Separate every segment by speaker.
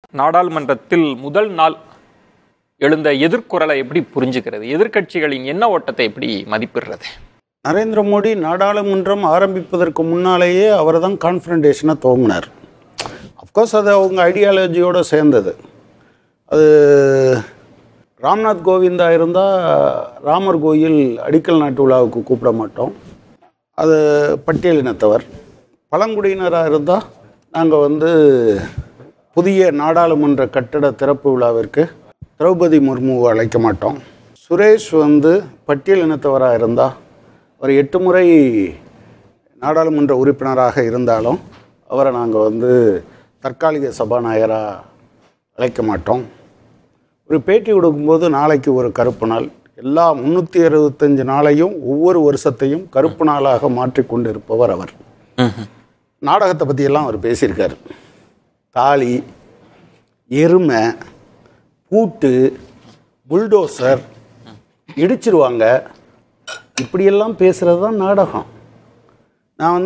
Speaker 1: நாடாளுமன்றத்தில் முதல் நாள் எழுந்த எதிர்குரலை எப்படி புரிஞ்சுக்கிறது? எதிர்க்கட்சிகளின் என்ன ஓட்டத்தை எப்படி மதிப்பிடுறது?
Speaker 2: நரேந்திர மோடி நாடாளுமன்றம் ஆரம்பிப்பதற்கு முன்னாலேயே அவர் தான் கான்ஃபரன்டேஷனை துவங்கினார். அஃப்கோர்ஸ் அது அவங்க ஐடியாலஜியோடு சேர்ந்தது. அது ராம்நாத் கோவிந்தா இருந்தால் ராமர் கோயில் அடிக்கல் நாட்டு விழாவுக்கு கூப்பிட மாட்டோம், அது பட்டியலினத்தவர். பழங்குடியினராக இருந்தால் நாங்கள் புதிய நாடாளுமன்ற கட்டட திறப்பு விழாவிற்கு திரௌபதி முர்முவை அழைக்க மாட்டோம். சுரேஷ் பட்டியலினத்தவராக இருந்தால் அவர் 8 முறை நாடாளுமன்ற உறுப்பினராக இருந்தாலும் அவரை நாங்கள் தற்காலிக சபாநாயகராக அழைக்க மாட்டோம். ஒரு பேட்டி கொடுக்கும்போது நாளைக்கு ஒரு கருப்பு நாள், எல்லா 365 நாளையும் ஒவ்வொரு வருஷத்தையும் கருப்பு நாளாக மாற்றிக்கொண்டு இருப்பவர் அவர். நாடகத்தை பற்றியெல்லாம் அவர் பேசியிருக்கார். தாலி, எருமை, பூட்டு, புல்டோசர், இடிச்சிருவாங்க, இப்படியெல்லாம் பேசுகிறது தான் நாடகம். நான்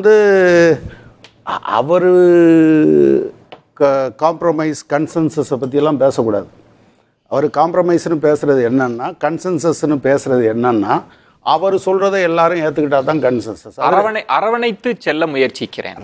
Speaker 2: அவர் காம்ப்ரமைஸ் கன்சென்சஸை பற்றியெல்லாம் பேசக்கூடாது. அவர் காம்ப்ரமைஸ்னு பேசுகிறது என்னன்னா, கன்சென்சஸ்ன்னு பேசுகிறது என்னன்னா, அவர் சொல்கிறத எல்லாரும் ஏற்றுக்கிட்டா தான் கன்சென்சஸ்.
Speaker 1: அரவணைத்து செல்ல முயற்சிக்கிறேன்.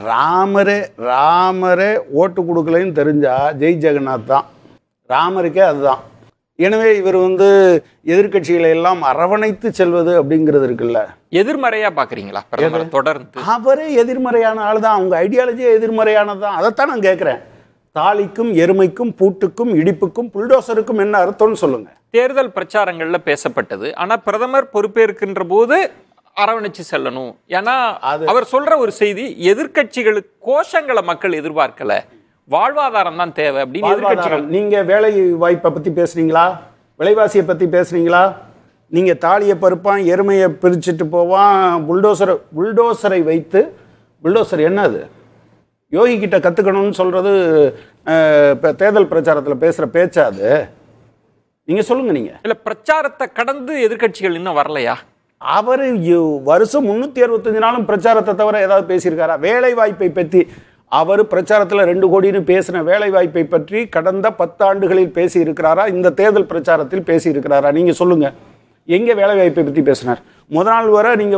Speaker 2: ராமரே ஓட்டு கொடுக்கலைன்னு தெரிஞ்சா ஜெய் ஜெகநாத் தான், ராமருக்கே அதுதான். எனவே இவர் எதிர்கட்சிகளை எல்லாம் அரவணைத்து செல்வது அப்படிங்கிறது இருக்குல்ல,
Speaker 1: எதிர்மறையா பாக்குறீங்களா? தொடர்ந்து
Speaker 2: அவரே எதிர்மறையான ஆள் தான், அவங்க ஐடியாலஜியே எதிர்மறையானது தான். அதைத்தான் நான் கேட்குறேன். தாலிக்கும், எருமைக்கும், பூட்டுக்கும், இடிப்புக்கும், புல்டோசருக்கும் என்ன அர்த்தம்னு சொல்லுங்க.
Speaker 1: தேர்தல் பிரச்சாரங்கள்ல பேசப்பட்டது. ஆனா பிரதமர் பொறுப்பேற்கின்ற போது அரவணைச்சு செல்லணும். ஏன்னா அவர் சொல்ற ஒரு செய்தி, எதிர்கட்சிகளுக்கு கோஷங்களை மக்கள் எதிர்பார்க்கல, வாழ்வாதாரம் தான் தேவை அப்படின்னு எதிர்கட்சிகள்.
Speaker 2: நீங்க வேலை வாய்ப்பை பத்தி பேசுறீங்களா? விலைவாசியை பத்தி பேசுறீங்களா? நீங்க தாலியை பருப்பான், எருமையை பிரிச்சுட்டு போவான், புல்டோசரை வைத்து, புல்டோசர் என்னது? யோகி கிட்ட கத்துக்கணும்னு சொல்றது தேர்தல் பிரச்சாரத்தில் பேசுற பேச்சா அது? நீங்க சொல்லுங்க. நீங்க
Speaker 1: இல்ல, பிரச்சாரத்தை கடந்து எதிர்கட்சிகள் இன்னும் வரலையா?
Speaker 2: அவர் வருஷம் 365 நாளும் பிரச்சாரத்தை தவிர ஏதாவது பேசியிருக்காரா? வேலை வாய்ப்பை பற்றி அவர் பிரச்சாரத்தில் 2 கோடின்னு பேசின வேலை வாய்ப்பை பற்றி கடந்த 10 ஆண்டுகளில் பேசி இருக்கிறாரா? இந்த தேர்தல் பிரச்சாரத்தில் பேசி இருக்கிறாரா? நீங்க சொல்லுங்க. எங்க வேலை வாய்ப்பை பற்றி பேசினார்? முதல் நாள் வரை நீங்க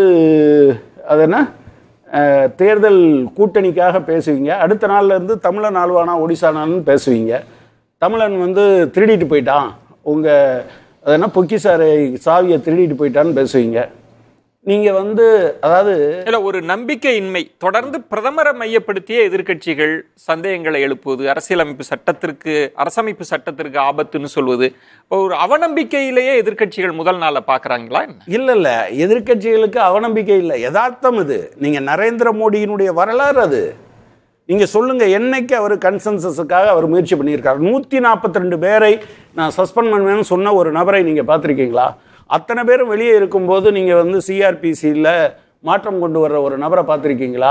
Speaker 2: அது என்ன தேர்தல் கூட்டணிக்காக பேசுவீங்க, அடுத்த நாள்ல இருந்து தமிழன் ஆழ்வானா ஒடிசானான்னு பேசுவீங்க. தமிழன் திருடிட்டு போயிட்டான், உங்க அதென்ன பொக்கிசாரை சாவியை திருடிட்டு போயிட்டான்னு பேசுவீங்க. நீங்க அதாவது
Speaker 1: இல்ல, ஒரு நம்பிக்கையின்மை தொடர்ந்து பிரதமரை மையப்படுத்திய எதிர்கட்சிகள் சந்தேகங்களை எழுப்புவது, அரசமைப்பு சட்டத்திற்கு ஆபத்துன்னு சொல்வது, ஒரு அவநம்பிக்கையிலேயே எதிர்கட்சிகள் முதல் நாள பாக்குறாங்களா?
Speaker 2: இல்ல, எதிர்கட்சிகளுக்கு அவநம்பிக்கை இல்லை, யதார்த்தம் இது. நீங்க நரேந்திர மோடியினுடைய வரலாறு அது. நீங்க சொல்லுங்க, என்னைக்கு அவர் கன்சென்சஸுக்காக அவர் முயற்சி பண்ணியிருக்காரு? 142 பேரை நான் சஸ்பெண்ட் பண்ணுவேன்னு சொன்ன ஒரு நபரை நீங்க பார்த்துருக்கீங்களா? அத்தனை பேரும் வெளியே இருக்கும்போது நீங்கள் சிஆர்பிசியில் மாற்றம் கொண்டு வர்ற ஒரு நபரை பார்த்துருக்கீங்களா?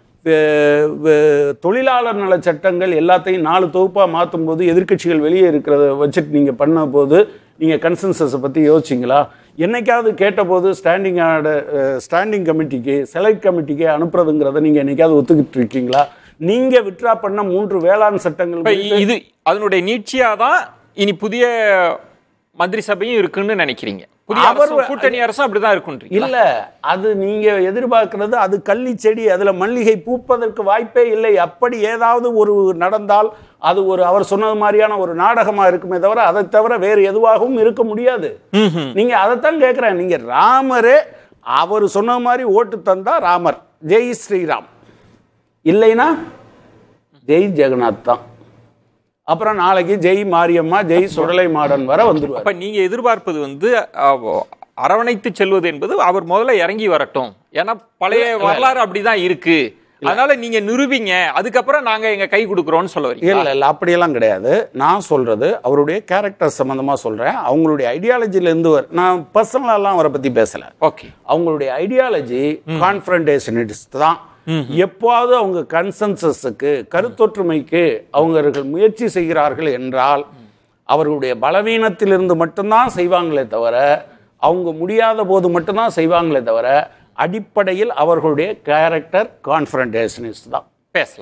Speaker 2: தொழிலாளர் நல சட்டங்கள் எல்லாத்தையும் 4 தொகுப்பாக மாற்றும் போது எதிர்கட்சிகள் வெளியே இருக்கிறத வச்சுட்டு நீங்கள் பண்ண போது நீங்கள் கன்சென்சஸை பற்றி யோசிச்சிங்களா? என்னைக்காவது கேட்டபோது ஸ்டாண்டிங் கமிட்டிக்கு, செலக்ட் கமிட்டிக்கு அனுப்புறதுங்கிறத நீங்கள் என்னைக்காவது ஒத்துக்கிட்டு இருக்கீங்களா? நீங்கள் விட்ரா பண்ண 3 வேளாண் சட்டங்கள்
Speaker 1: இது அதனுடைய நீட்சியாக தான் இனி புதிய மந்திரி சபையும் இருக்குன்னு நினைக்கிறீங்க? கூட்டணி அரசும் அப்படிதான் இருக்கும்
Speaker 2: இல்ல, அது நீங்க எதிர்பார்க்கிறது அது கள்ளி செடி, அதுல மல்லிகை பூப்பதற்கு வாய்ப்பே இல்லை. அப்படி ஏதாவது ஒரு நடந்தால் அது அவர் சொன்னது மாதிரியான ஒரு நாடகமா இருக்குமே தவிர அதை தவிர வேறு எதுவாகவும் இருக்க முடியாது. நீங்க அதைத்தான் கேட்கிறேன். நீங்க ராமரே அவர் சொன்ன மாதிரி ஓட்டு தந்தா ராமர், ஜெய் ஸ்ரீராம், இல்லைன்னா ஜெய் ஜெகநாத் தான். அப்புறம் நாளைக்கு ஜெய் மாரியம்மா, ஜெய் சுடலை மாடன் வர வந்துருவார்.
Speaker 1: அப்ப நீங்க எதிர்பார்ப்பது அரவணைத்து செல்வது என்பது அவர் முதல்ல இறங்கி வரட்டும். ஏன்னா பழைய வரலாறு அப்படிதான் இருக்கு, அதனால நீங்க நிரூபிங்க, அதுக்கப்புறம் நாங்க எங்க கை கொடுக்குறோம்னு சொல்ல வரீங்க?
Speaker 2: இல்ல, அப்படியெல்லாம் கிடையாது. நான் சொல்றது அவருடைய கேரக்டர் சம்பந்தமா சொல்றேன். அவங்களுடைய ஐடியாலஜில இருந்து நான் பர்சனலெல்லாம் அவரை பத்தி பேசல.
Speaker 1: ஓகே,
Speaker 2: அவங்களுடைய ஐடியாலஜி கான்ஃபரன்டேஷனிஸ்ட் தான். எப்போது அவங்க கன்சென்சஸுக்கு, கருத்தொற்றுமைக்கு அவர்கள் முயற்சி செய்கிறார்கள் என்றால் அவர்களுடைய பலவீனத்திலிருந்து மட்டும்தான் செய்வாங்களே தவிர, அவங்க முடியாத போது மட்டும்தான் செய்வாங்களே தவிர, அடிப்படையில் அவர்களுடைய கேரக்டர் கான்ஃபரன்டேஷனிஸ்ட் தான்.
Speaker 1: பேசலாம்.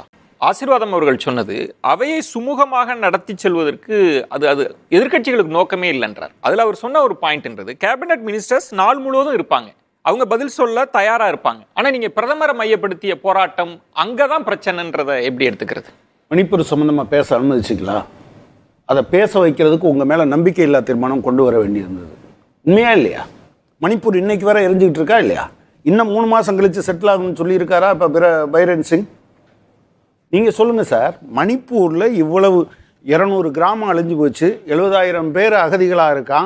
Speaker 1: ஆசீர்வாதம் அவர்கள் சொன்னது அவையை சுமூகமாக நடத்தி செல்வதற்கு அது எதிர்க்கட்சிகளுக்கு நோக்கமே இல்லைன்றார். அதுல அவர் சொன்ன ஒரு பாயிண்ட்ன்றது, கேபினெட் மினிஸ்டர்ஸ் நாள் முழுவதும் இருப்பாங்க, அவங்க பதில் சொல்ல தயாரா இருப்பாங்க. ஆனா நீங்க பிரதமரை மையப்படுத்திய போராட்டம் அங்கதான் பிரச்சனைன்றதை எப்படி எடுத்துக்கிறது?
Speaker 2: மணிப்பூர் சம்பந்தமா பேச அனுமதிச்சுக்கலாம், அதை பேச வைக்கிறதுக்கு உங்க மேல நம்பிக்கை இல்லா தீர்மானம் கொண்டு வர வேண்டியிருந்தது. உண்மையா இல்லையா? மணிப்பூர் இன்னைக்கு வரை எரிஞ்சுக்கிட்டு இருக்கா இல்லையா? இன்னும் 3 மாசம் கழிச்சு செட்டில் ஆகும்னு சொல்லியிருக்காரா இப்ப பைரன் சிங்? நீங்க சொல்லுங்க சார், மணிப்பூர்ல இவ்வளவு 200 கிராமம் அழிஞ்சு போச்சு, 70,000 பேர் அகதிகளா இருக்கான்,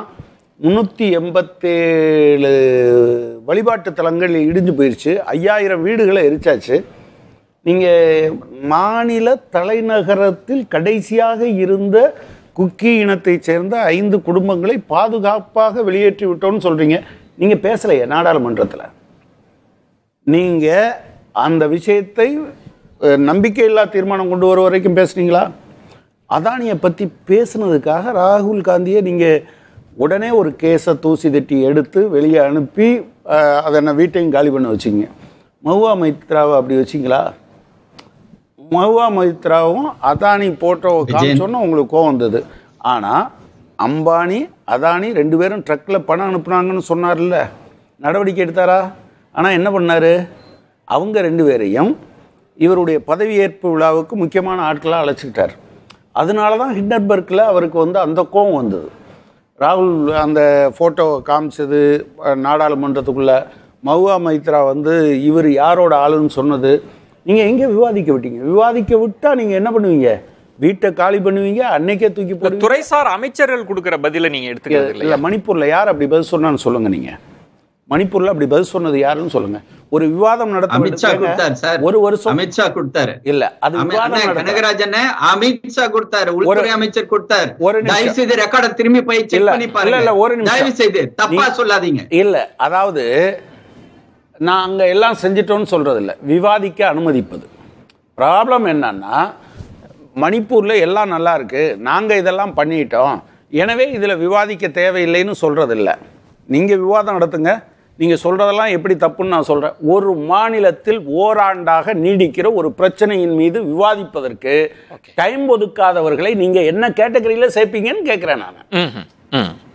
Speaker 2: 387 வழிபாட்டு தலங்கள் இடிஞ்சு போயிடுச்சு, 5000 வீடுகளை எரிச்சாச்சு. நீங்கள் மாநில தலைநகரத்தில் கடைசியாக இருந்த குக்கி இனத்தைச் சேர்ந்த 5 குடும்பங்களை பாதுகாப்பாக வெளியேற்றி விட்டோன்னு சொல்கிறீங்க. நீங்கள் பேசலையே நாடாளுமன்றத்தில். நீங்கள் அந்த விஷயத்தை நம்பிக்கையில்லா தீர்மானம் கொண்டு வர வரைக்கும் பேசுனீங்களா? அதானியை பற்றி பேசுனதுக்காக ராகுல் காந்தியை நீங்கள் உடனே ஒரு கேஸை தூசி தட்டி எடுத்து வெளியே அனுப்பி அதை வீட்டையும் காலி பண்ண வச்சிங்க. மஹுவா மொய்த்ராவை அப்படி வச்சிங்களா? மஹுவா மொய்த்ராவும் அதானி போட்டோவை காமிச்சோன்னா உங்களுக்கு கோவம் வந்தது. ஆனால் அம்பானி அதானி 2 பேரும் ட்ரக்கில் பணம் அனுப்புனாங்கன்னு சொன்னார்ல, நடவடிக்கை எடுத்தாரா? ஆனால் என்ன பண்ணார்? அவங்க 2 பேரையும் இவருடைய பதவியேற்பு விழாவுக்கு முக்கியமான ஆட்களாக அழைச்சிக்கிட்டார். அதனால தான் ஹிண்டன்பர்க்கில் அவருக்கு அந்த கோவம் வந்தது. ராகுல் அந்த ஃபோட்டோவை காமிச்சது நாடாளுமன்றத்துக்குள்ளே, மஹுவா மொய்த்ரா இவர் யாரோட ஆளுன்னு சொன்னது, நீங்கள் எங்கே விவாதிக்க விட்டீங்க? விவாதிக்க விட்டால் நீங்கள் என்ன பண்ணுவீங்க? வீட்டை காலி பண்ணுவீங்க, அன்னைக்கே தூக்கி போடுவீங்க.
Speaker 1: துறைசார் அமைச்சர்கள் கொடுக்குற பதிலை நீங்கள் எடுத்துக்கிறது இல்லை.
Speaker 2: மணிப்பூரில் யார் அப்படி பதில் சொன்னான்னு சொல்லுங்கள். நீங்கள் மணிப்பூரில் அப்படி பதில் சொன்னது யாருன்னு சொல்லுங்க. ஒரு விவாதம் நடத்த ஒரு வருஷம்
Speaker 3: அமித்ஷா கொடுத்தாரு.
Speaker 2: இல்ல, அது
Speaker 3: கனகராஜன் அமித்ஷா கொடுத்தாரு, உள்துறை அமைச்சர் கொடுத்தாரு. தயவு செய்து ரெக்கார்டை திரும்பி போய் செக் பண்ணி பாருங்க. இல்ல, ஒரு நிமிஷம், தயவு செய்து தப்பா சொல்லாதீங்க.
Speaker 2: இல்ல, அதாவது நான் அங்க எல்லாம் செஞ்சிட்டோம்னு சொல்றது இல்ல, விவாதிக்க அனுமதிப்பது. ப்ராப்ளம் என்னன்னா, மணிப்பூர்ல எல்லாம் நல்லா இருக்கு, நாங்க இதெல்லாம் பண்ணிட்டோம், எனவே இதுல விவாதிக்க தேவையில்லைன்னு சொல்றது இல்ல. நீங்க விவாதம் நடத்துங்க, நீங்க சொல்றதெல்லாம் எப்படி தப்புன்னு நான் சொல்றேன். ஒரு மாநிலத்தில் ஓராண்டாக நீடிக்கிற ஒரு பிரச்சனையின் மீது விவாதிப்பதற்கு டைம் ஒதுக்காதவர்களை நீங்க என்ன கேட்டகரியில சேர்ப்பீங்கன்னு கேட்கிறேன் நான்.